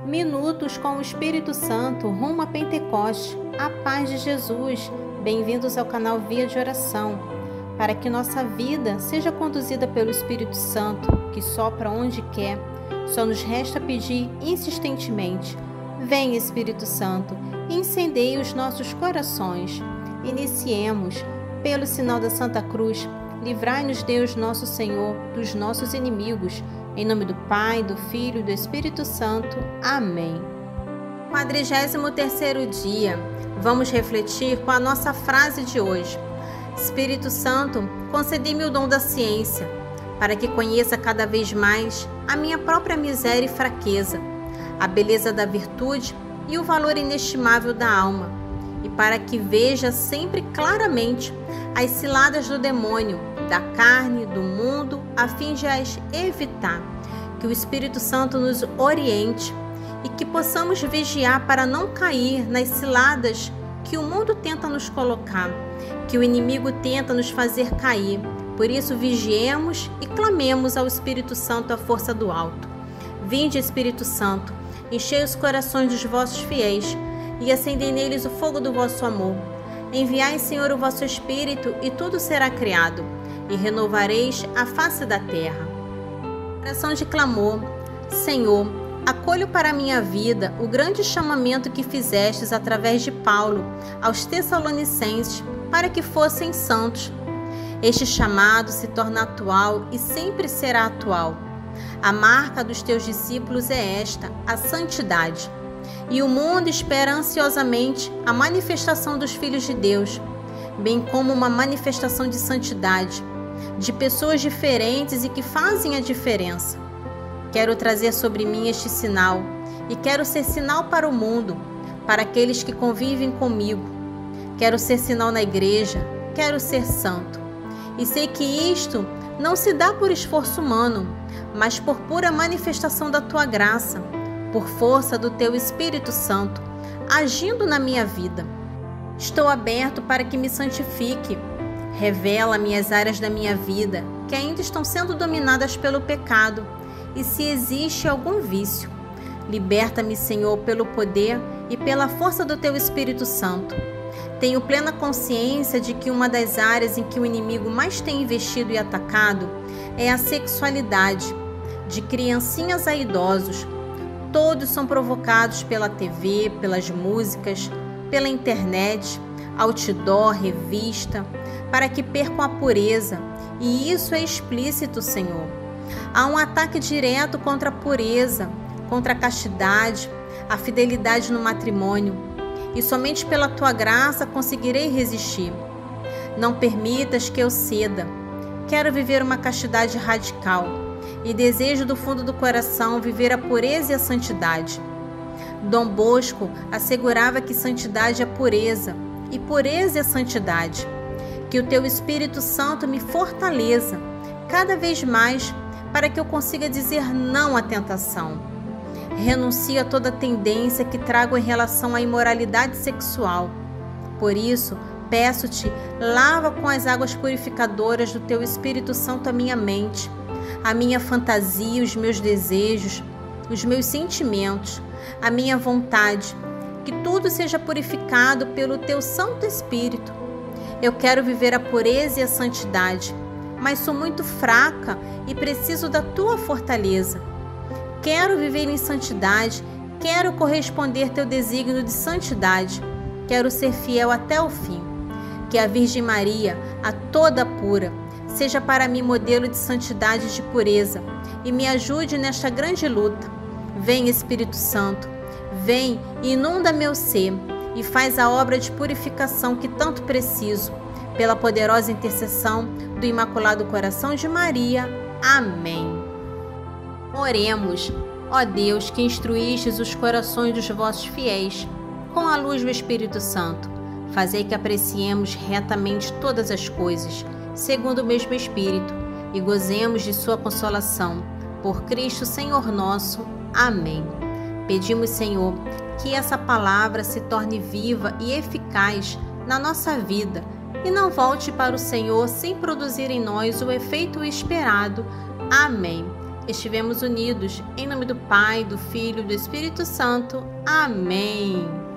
Minutos com o Espírito Santo rumo a Pentecoste. A paz de Jesus. Bem-vindos ao canal Via de Oração. Para que nossa vida seja conduzida pelo Espírito Santo, que sopra onde quer, só nos resta pedir insistentemente: vem, Espírito Santo, e incendeie os nossos corações. Iniciemos. Pelo sinal da Santa Cruz, livrai-nos, Deus nosso Senhor, dos nossos inimigos. Em nome do Pai, do Filho e do Espírito Santo. Amém. 43º dia. Vamos refletir com a nossa frase de hoje. Espírito Santo, concedi-me o dom da ciência, para que conheça cada vez mais a minha própria miséria e fraqueza, a beleza da virtude e o valor inestimável da alma, e para que veja sempre claramente as ciladas do demônio, da carne, do mundo, a fim de as evitar. Que o Espírito Santo nos oriente e que possamos vigiar para não cair nas ciladas que o mundo tenta nos colocar, que o inimigo tenta nos fazer cair. Por isso, vigiemos e clamemos ao Espírito Santo a força do alto. Vinde, Espírito Santo, enchei os corações dos vossos fiéis e acendei neles o fogo do vosso amor. Enviai, Senhor, o vosso Espírito, e tudo será criado, e renovareis a face da terra. Oração de clamor. Senhor, acolho para a minha vida o grande chamamento que fizestes através de Paulo aos Tessalonicenses para que fossem santos. Este chamado se torna atual e sempre será atual. A marca dos teus discípulos é esta, a santidade. E o mundo espera ansiosamente a manifestação dos filhos de Deus, bem como uma manifestação de santidade, de pessoas diferentes e que fazem a diferença. Quero trazer sobre mim este sinal e quero ser sinal para o mundo, para aqueles que convivem comigo. Quero ser sinal na igreja, quero ser santo. E sei que isto não se dá por esforço humano, mas por pura manifestação da tua graça, por força do teu Espírito Santo, agindo na minha vida. Estou aberto para que me santifique. Revela-me as áreas da minha vida que ainda estão sendo dominadas pelo pecado e se existe algum vício. Liberta-me, Senhor, pelo poder e pela força do teu Espírito Santo. Tenho plena consciência de que uma das áreas em que o inimigo mais tem investido e atacado é a sexualidade, de criancinhas a idosos. Todos são provocados pela TV, pelas músicas, pela internet, outdoor, revista, para que percam a pureza. E isso é explícito, Senhor. Há um ataque direto contra a pureza, contra a castidade, a fidelidade no matrimônio. E somente pela tua graça conseguirei resistir. Não permitas que eu ceda. Quero viver uma castidade radical e desejo do fundo do coração viver a pureza e a santidade. Dom Bosco assegurava que santidade é pureza e pureza é santidade. Que o teu Espírito Santo me fortaleça cada vez mais para que eu consiga dizer não à tentação. Renuncio a toda tendência que trago em relação à imoralidade sexual. Por isso, peço-te, lava com as águas purificadoras do teu Espírito Santo a minha mente, a minha fantasia, os meus desejos, os meus sentimentos, a minha vontade, que tudo seja purificado pelo teu Santo Espírito. Eu quero viver a pureza e a santidade, mas sou muito fraca e preciso da tua fortaleza. Quero viver em santidade, quero corresponder teu desígnio de santidade, quero ser fiel até o fim. Que a Virgem Maria, a toda pura, seja para mim modelo de santidade e de pureza e me ajude nesta grande luta. Vem, Espírito Santo, vem e inunda meu ser e faz a obra de purificação que tanto preciso, pela poderosa intercessão do Imaculado Coração de Maria. Amém. Oremos. Ó Deus, que instruístes os corações dos vossos fiéis com a luz do Espírito Santo, fazei que apreciemos retamente todas as coisas, segundo o mesmo Espírito, e gozemos de sua consolação. Por Cristo, Senhor nosso. Amém. Pedimos, Senhor, que essa palavra se torne viva e eficaz na nossa vida e não volte para o Senhor sem produzir em nós o efeito esperado. Amém. estivemos unidos. Em nome do Pai, do Filho e do Espírito Santo. Amém.